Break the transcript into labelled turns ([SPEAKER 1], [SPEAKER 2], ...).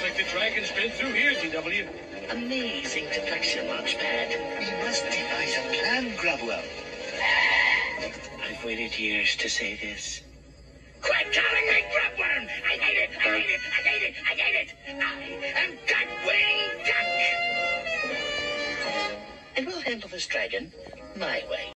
[SPEAKER 1] like the dragon's been through here, DW.
[SPEAKER 2] Amazing deduction, Launchpad.
[SPEAKER 3] We must devise a plan, Grubwell.
[SPEAKER 2] I've waited years to say this. Quit calling me Grubworm! I hate it! I hate it! I hate it! I hate it! I am Darkwing Duck! And we'll handle this dragon my way.